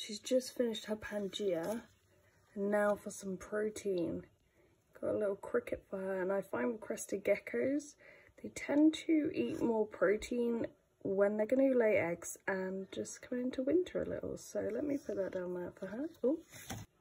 She's just finished her Pangea, and now for some protein. Got a little cricket for her, and I find with crested geckos, they tend to eat more protein when they're going to lay eggs and just come into winter a little. So let me put that down there for her. Oh,